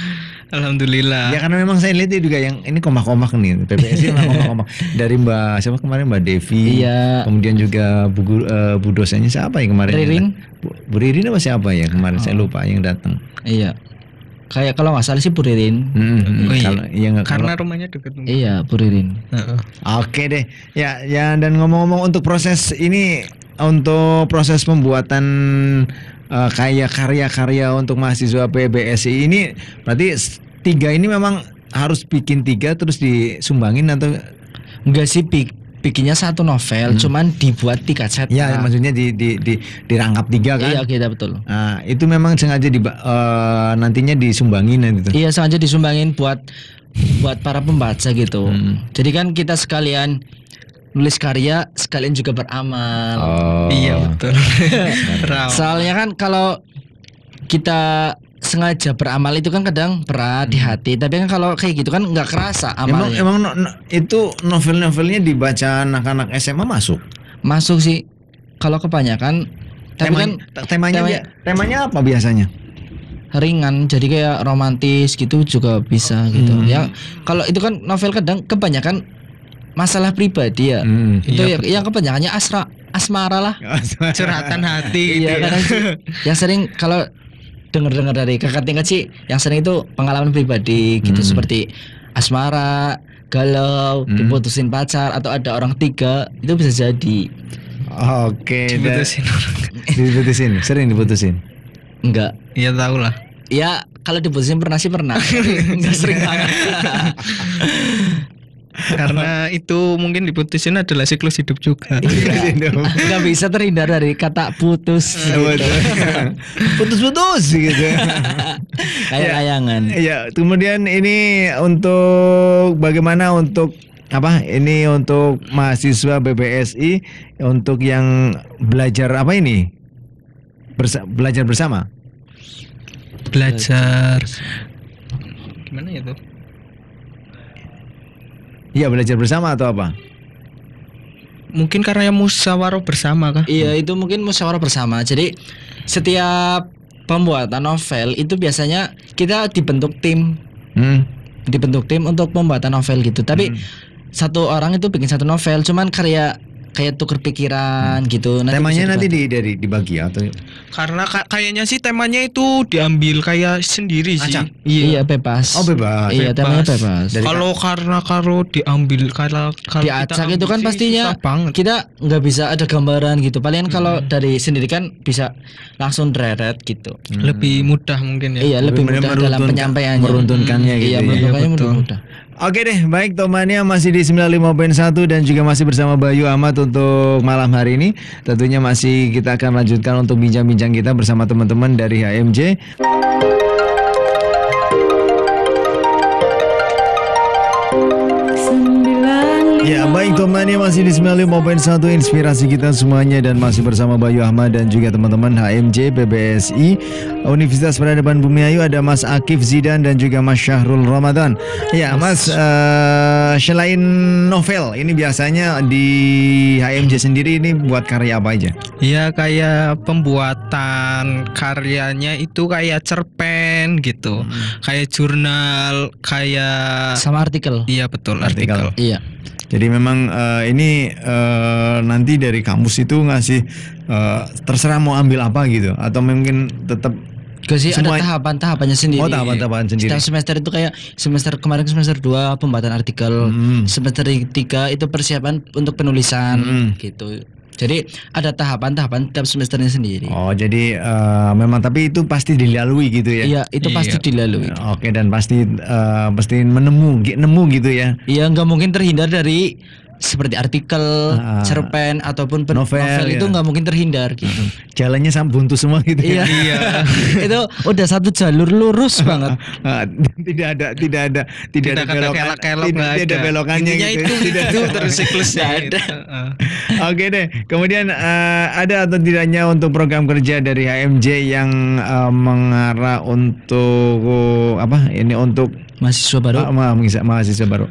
Alhamdulillah. Ya karena memang saya lihat dia juga yang ini kompak-kompak nih P B S I memang kompak-kompak dari Mbak siapa kemarin Mbak Devi, Iya. kemudian juga bu, gu- eh, bu dosennya siapa ya kemarin? Ririn. Bu, Bu Ririn apa siapa ya kemarin saya Oh. lupa yang datang. Iya. Kayak kalau nggak salah sih Puririn. Hmm, hmm, Oh iya. kalau iya nggak- Karena kalau- rumahnya deket. Iya, Puririn. Heeh. Oke deh, ya, ya dan ngomong-ngomong untuk proses ini, untuk proses pembuatan eh, kayak karya-karya untuk mahasiswa P B S I ini, berarti s- tiga ini memang harus bikin tiga terus disumbangin atau? Enggak sih, bik- bikinnya satu novel, cuman dibuat tiga set. Ya, maksudnya di, di, di dirangkap tiga kan? Iya, kita betul. Nah, itu memang sengaja di nantinya disumbangin gitu. Iya, sengaja disumbangin buat buat para pembaca gitu. Hmm. Jadi kan kita sekalian nulis karya, sekalian juga beramal. Oh. Iya betul. Raw. Soalnya kan kalau kita sengaja beramal itu kan kadang berat di hati, tapi kan kalau kayak gitu kan nggak kerasa Emang, amalnya. emang no- no- itu novel-novelnya dibaca anak-anak S M A masuk? Masuk sih kalau kebanyakan, tapi Temanya, kan temanya, temanya- dia- temanya apa biasanya? ringan, jadi kayak romantis gitu juga bisa gitu. Hmm. Ya kalau itu kan novel kadang kebanyakan masalah pribadi ya. Hmm. Itu Iya, ya, yang kebanyakannya asra asmara lah. Curhatan hati gitu Iya, ya. kadang sih yang sering kalau dengar-dengar dari kakak tingkat sih yang sering itu pengalaman pribadi gitu, Hmm. seperti asmara, galau, Hmm. diputusin pacar atau ada orang tiga, itu bisa jadi. Oke, da- Diputusin. diputusin, sering diputusin. Enggak. Iya tahu lah. Ya kalau diputusin pernah sih pernah. Enggak sering banget. Karena itu mungkin diputusin adalah siklus hidup juga. Enggak bisa terhindar dari kata putus. Putus-putus gitu. Kayak kayangan. Ya, kemudian ini untuk bagaimana untuk apa? Ini untuk mahasiswa B B S I untuk yang belajar apa ini? Bersa- belajar bersama. Belajar. Gimana ya tuh? Iya, belajar bersama atau apa? Mungkin karena musyawarah bersama kah? Iya, itu mungkin musyawarah bersama. Jadi setiap pembuatan novel itu biasanya kita dibentuk tim, Hmm. dibentuk tim untuk pembuatan novel gitu. Tapi Hmm. satu orang itu bikin satu novel, cuman karya kayak tuker pikiran gitu. Nanti Temanya bisa nanti dibantu. di dari dibagi atau Karena ka- kayaknya sih temanya itu diambil kayak sendiri sih. Acak? Iya, bebas. Oh, bebas. Iya, temanya bebas. Dari- Kalau karena kalau diambil kalau kalau Diacak kita itu kan ambil sih pastinya susah banget. kita nggak bisa ada gambaran gitu. Palingan kalau dari sendiri kan bisa langsung deret gitu. Lebih mudah mungkin ya. Iya, lebih Lebih mudah dalam meruntunkan- penyampaiannya. meruntunkannya gitu Iya, ya. meruntunkannya Iya, betul. mudah mudah. Oke deh, baik Tomania masih di sembilan puluh lima koma satu dan juga masih bersama Bayu Ahmad untuk malam hari ini. Tentunya masih kita akan lanjutkan untuk bincang-bincang kita bersama teman-teman dari H M J. Ya baik Tomania masih di sembilan puluh lima koma satu inspirasi kita semuanya dan masih bersama Bayu Ahmad dan juga teman-teman H M J P B S I Universitas Peradaban Bumi Ayu. Ada Mas Akif Zidan dan juga Mas Syahrul Ramadan. Ya Mas, eh, selain novel ini biasanya di H M J sendiri ini buat karya apa aja? Iya, kayak pembuatan karyanya itu kayak cerpen gitu. Kayak jurnal, kayak Sama artikel. iya betul Artikel. artikel. Iya. Jadi memang eh, ini eh, nanti dari kampus itu ngasih eh, terserah mau ambil apa gitu atau mungkin tetap Gak sih, Semua- ada tahapan-tahapannya sendiri. Oh, tahapan-tahapan sendiri. Setiap semester itu kayak semester kemarin semester dua pembuatan artikel, Hmm. semester tiga itu persiapan untuk penulisan Hmm. gitu. Jadi ada tahapan-tahapan tiap semesternya sendiri. Oh jadi eh, memang tapi itu pasti dilalui gitu ya? Iya, itu Iya. pasti dilalui. Oke dan pasti eh, pasti menemu gi- nemu gitu ya? Iya, nggak mungkin terhindar dari seperti artikel, Ah. cerpen ataupun pen- Novel, novel, itu ya. nggak mungkin terhindar gitu. Jalannya sama buntu semua gitu Iya. ya? Itu udah satu jalur lurus banget. Ah, tidak ada tidak ada tidak, Tidak ada ada belokan kelak-kelok, tidak, nggak tidak ada ada. belokannya Intinya gitu. itu, Tidak itu ada. terus siklusnya Nggak gitu. ada. Heeh. Oke deh, kemudian eh, ada atau tidaknya untuk program kerja dari H M J yang eh, mengarah untuk apa? Ini untuk Mahasiswa baru. ah, ma- mahasiswa mahasiswa baru.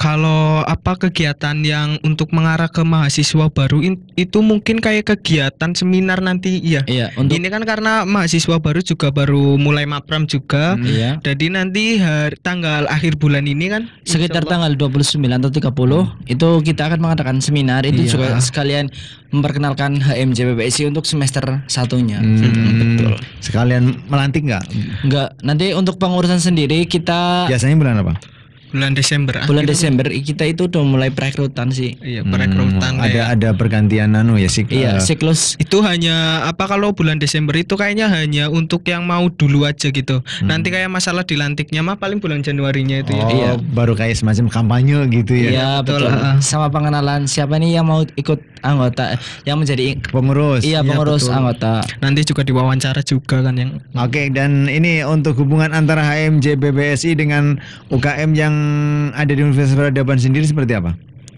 kalau apa kegiatan yang untuk mengarah ke mahasiswa baru in- itu mungkin kayak kegiatan seminar nanti ya. Iya, untuk Ini kan karena mahasiswa baru juga baru mulai mapram juga. iya. Jadi nanti hari, tanggal akhir bulan ini kan Sekitar insyaallah- tanggal dua puluh sembilan atau tiga puluh itu kita akan mengadakan seminar itu Iya. juga sekalian memperkenalkan H M J B B S I untuk semester satunya. Hmm, betul. Sekalian melantik nggak? Enggak, nanti untuk pengurusan sendiri kita Biasanya bulan apa? bulan Desember. bulan akhir. Desember kita itu udah mulai perekrutan sih. Iya, perekrutan Hmm, ada kayak- ada pergantian anu ya sih. Iya, siklus itu hanya apa kalau bulan Desember itu kayaknya hanya untuk yang mau dulu aja gitu. Nanti kayak masalah dilantiknya mah paling bulan Januarinya itu ya. Oh, Iya. baru kayak semacam kampanye gitu ya. Iya, betul. betul. Ah. Sama pengenalan siapa nih yang mau ikut anggota yang menjadi Pengurus. iya pengurus betul. anggota. Nanti juga diwawancara juga kan yang Oke, dan ini untuk hubungan antara H M J B B S I dengan U K M yang ada di Universitas Peradaban sendiri seperti apa?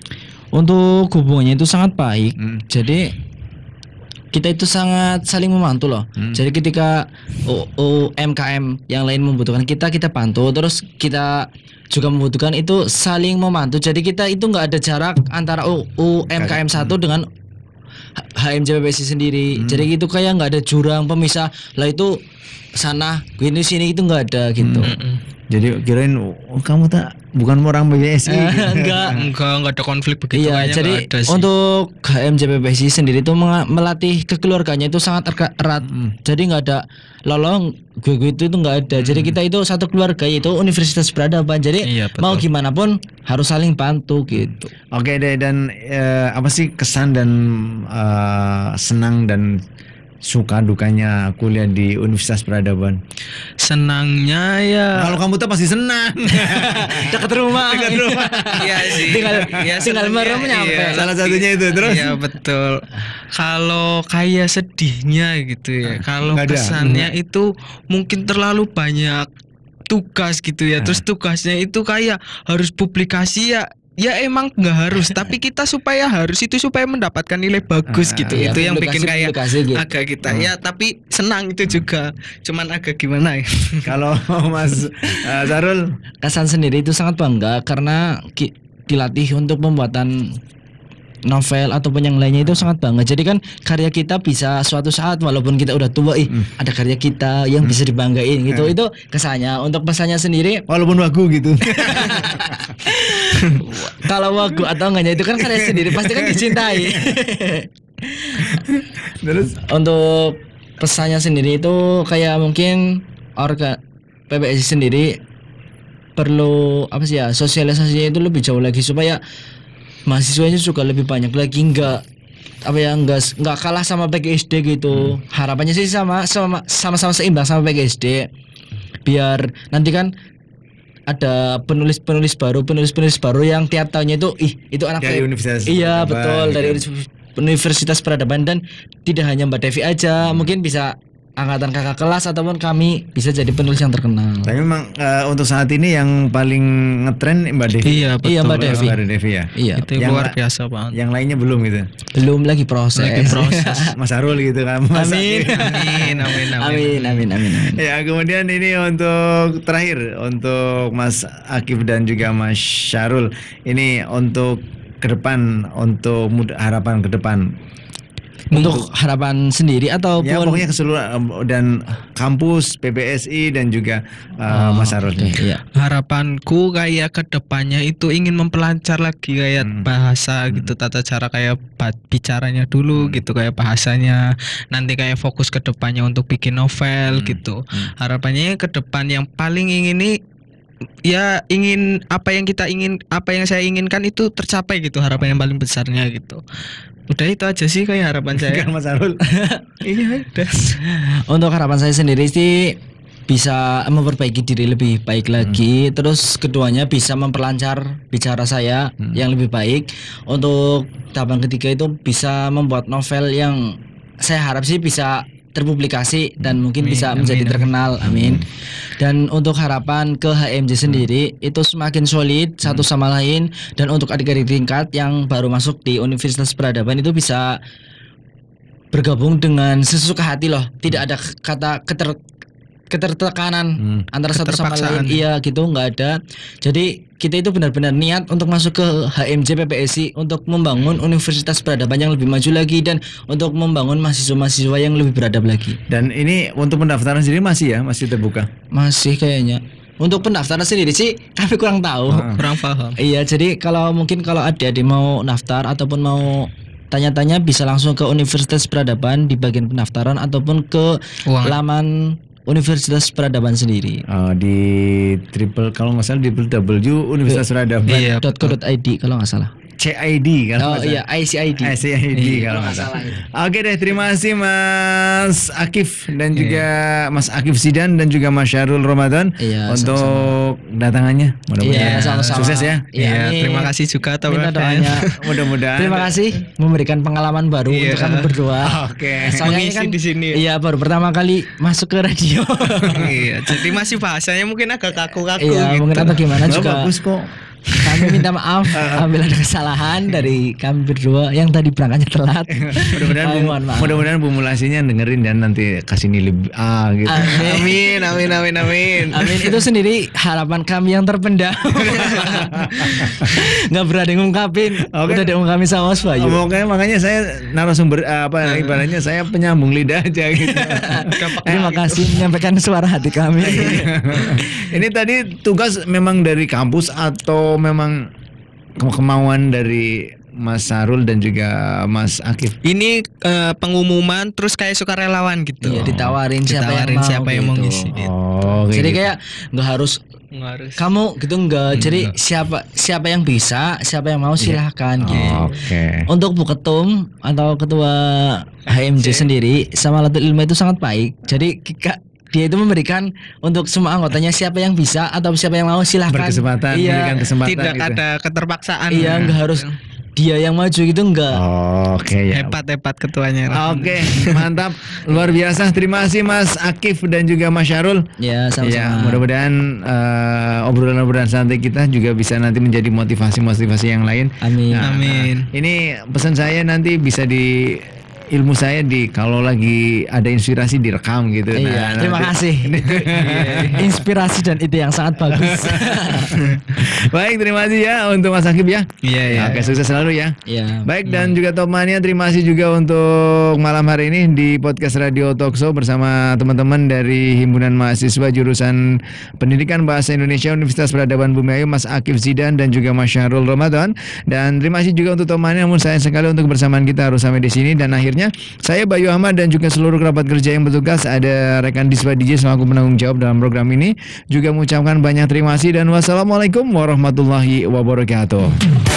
Untuk hubungannya itu sangat baik. Hmm. Jadi kita itu sangat saling membantu loh. Hmm. Jadi ketika U- U M K M yang lain membutuhkan kita, kita bantu. Terus kita juga membutuhkan itu saling membantu. Jadi kita itu nggak ada jarak antara U- U M K M satu dengan H- H M J B B S I sendiri. Jadi itu kayak nggak ada jurang pemisah. Lah itu sana, gini sini itu nggak ada gitu. Jadi kirain oh, kamu tak bukan orang B B S I. Enggak. enggak enggak ada konflik begitu Iya, kayaknya jadi enggak ada sih. untuk H M J B B S I sendiri itu menga- melatih kekeluarganya itu sangat erka- erat. Jadi nggak ada lolong gue gue itu itu nggak ada. Jadi kita itu satu keluarga yaitu Universitas Peradaban. Jadi Iya, betul. mau gimana pun harus saling bantu gitu. Oke deh, dan eh, apa sih kesan dan eh, senang dan suka dukanya kuliah di Universitas Peradaban? senangnya ya Kalau kamu tuh pasti senang. Dekat rumah. Dekat rumah. iya sih. Tinggal Iya, tinggal senangnya, merem nyampe. iya. Salah satunya itu terus. Iya betul. Kalau kayak sedihnya gitu ya. Kalau nggak ada. kesannya itu mungkin terlalu banyak tugas gitu ya. Terus tugasnya itu kayak harus publikasi ya. Ya emang nggak harus, tapi kita supaya harus itu supaya mendapatkan nilai bagus gitu. Iya, Itu yang bikin kayak publikasi, publikasi gitu. agak kita ya. Tapi senang itu juga. Cuman agak gimana ya? Kalau Mas eh, Sarul, Kesan sendiri itu sangat bangga karena ki- dilatih untuk pembuatan novel ataupun yang lainnya itu sangat bangga. Jadi kan karya kita bisa suatu saat walaupun kita udah tua, ih ada karya kita yang bisa dibanggain gitu. Itu kesannya. Untuk pesannya sendiri, walaupun wagu gitu. kalau wagu atau enggaknya itu kan karya sendiri pasti kan dicintai. Terus Untuk pesannya sendiri itu kayak mungkin orga P B S I sendiri perlu apa sih ya, sosialisasinya itu lebih jauh lagi supaya mahasiswanya juga lebih banyak lagi, nggak apa ya, nggak nggak kalah sama P G S D gitu. Harapannya sih sama sama sama-sama seimbang sama P G S D, biar nanti kan ada penulis-penulis baru, penulis-penulis baru yang tiap tahunnya itu ih itu anak Dari saya- Universitas iya Peradaban, betul gitu. dari Univers- Universitas Peradaban, dan tidak hanya Mbak Devi aja, mungkin bisa angkatan kakak kelas ataupun kami bisa jadi penulis yang terkenal. tapi memang eh, untuk saat ini yang paling ngetren Mbak Devi. Iya betul. Iya, Mbak Devi. Mbak Devi ya. Iya, Itu Yang luar la- biasa banget. Yang lainnya belum gitu. belum lagi proses. Lagi proses. Mas Sarul gitu kan. Mas Amin. Akif. Amin, amin, amin. Amin, amin, amin, amin. Ya, kemudian ini untuk terakhir untuk Mas Akif dan juga Mas Syarul. Ini untuk ke depan, untuk mud- harapan ke depan. Untuk harapan sendiri ataupun Ya pokoknya keseluruhan em, dan kampus P B S I dan juga eh, Oh, Mas Sarul. oke, iya. Harapanku kayak ke depannya itu ingin mempelancar lagi kayak Hmm. bahasa gitu, tata cara kayak ba- bicaranya dulu gitu, kayak bahasanya. Nanti kayak fokus ke depannya untuk bikin novel gitu. Harapannya ke depan yang paling ingin ini ya ingin apa yang kita ingin, apa yang saya inginkan itu tercapai gitu, harapan yang paling besarnya gitu. Udah itu aja sih kayak harapan saya. Kan Mas Sarul. Iya, udah. Untuk harapan saya sendiri sih bisa memperbaiki diri lebih baik lagi. Terus keduanya bisa memperlancar bicara saya yang lebih baik. Untuk tahapan ketiga itu bisa membuat novel yang saya harap sih bisa terpublikasi dan mungkin Amin, bisa amin, menjadi amin. terkenal. Amin. Dan untuk harapan ke H M J sendiri itu semakin solid satu sama lain, dan untuk adik-adik tingkat yang baru masuk di Universitas Peradaban itu bisa bergabung dengan sesuka hati loh. Tidak ada kata keter ketertekanan Hmm. antara satu sama Keterpaksaan. lain. Iya gitu nggak ada. Jadi kita itu benar-benar niat untuk masuk ke H M J P B S I untuk membangun universitas peradaban yang lebih maju lagi dan untuk membangun mahasiswa-mahasiswa yang lebih beradab lagi. Dan ini untuk pendaftaran sendiri masih ya, masih terbuka. Masih kayaknya. Untuk pendaftaran sendiri sih kami kurang tahu. Ah. Kurang paham. Iya, jadi kalau mungkin kalau adik-adik mau daftar ataupun mau tanya-tanya bisa langsung ke Universitas Peradaban di bagian pendaftaran ataupun ke Uang. laman Universitas Peradaban sendiri. Oh, di triple kalau nggak salah di w w w Universitas Peradaban Iya. .co.id kalau nggak salah. C I D kalau Oh nggak iya, salah. I C I D. I C I D Iya, kalau nggak nggak salah. salah. Oke deh, terima kasih Mas Akif dan Iya. juga Mas Akif Zidan dan juga Mas Syarul Ramadan Iya, untuk datangannya. Mudah-mudahan Iya, sama-sama. sukses ya. Iya, amin. terima kasih juga Minta teman-teman. doanya. Mudah-mudahan. Terima kasih memberikan pengalaman baru Iya. untuk kami berdua. Oke. Soalnya Mengisi kan di sini ya. Iya, baru pertama kali masuk ke radio. Iya, jadi masih bahasanya mungkin agak kaku-kaku Iya, gitu. mungkin atau gimana Nggak, juga. bagus kok. Kami minta maaf apabila ada kesalahan dari kami berdua yang tadi berangkatnya telat. Mudah-mudahan Kami bu, mohon maaf. mudah-mudahan Bu Mulasinya dengerin dan nanti kasih nilai A gitu. Amin. Amin, amin, amin, amin. Amin, itu sendiri harapan kami yang terpendam. Nggak berani ngungkapin. Oke. Udah diungkapin sama Mas Bayu. Makanya makanya saya narasumber eh, apa ibaratnya saya penyambung lidah aja gitu. Terima kasih menyampaikan suara hati kami. Ini tadi tugas memang dari kampus atau memang ke- kemauan dari Mas Sarul dan juga Mas Akif? Ini eh, pengumuman terus kayak sukarelawan gitu. Iya, ditawarin siapa yang Ditawarin mau. siapa yang mau gitu. ngisi. Oh, Jadi gitu. kayak nggak harus Nggak harus. kamu gitu enggak. Jadi siapa siapa yang bisa, siapa yang mau silahkan gitu. Oke. Untuk Bu Ketum atau Ketua H M J sendiri sama Latul Ilmu itu sangat baik. Jadi Kika- dia itu memberikan untuk semua anggotanya siapa yang bisa atau siapa yang mau silahkan. Berkesempatan, Iya, memberikan kesempatan Tidak gitu. ada keterpaksaan. iya nggak harus dia yang maju gitu enggak. Oke ya. Hebat-hebat ketuanya. Oke, mantap, luar biasa. Terima kasih Mas Akif dan juga Mas Syarul. Ya Ya, sama-sama. mudah-mudahan eh, obrolan-obrolan santai kita juga bisa nanti menjadi motivasi-motivasi yang lain. Amin. Nah, Amin. Ini pesan saya nanti bisa di ilmu saya di kalau lagi ada inspirasi direkam gitu. Iya, Nah, terima nanti- kasih. Inspirasi dan ide yang sangat bagus. Baik, terima kasih ya untuk Mas Akif ya. Iya, iya. Oke, sukses selalu ya. Iya. Baik, dan juga Top Mania, terima kasih juga untuk malam hari ini di podcast Radio Talkshow bersama teman-teman dari Himpunan Mahasiswa Jurusan Pendidikan Bahasa Indonesia Universitas Peradaban Bumi Ayu, Mas Akif Zidan dan juga Mas Syarul Ramadan. Dan terima kasih juga untuk Top Mania, namun sayang sekali untuk kebersamaan kita harus sampai di sini. Dan akhirnya saya Bayu Ahmad dan juga seluruh kerabat kerja yang bertugas, ada rekan Dispa D J selaku penanggung jawab dalam program ini, juga mengucapkan banyak terima kasih dan wassalamualaikum warahmatullahi wabarakatuh.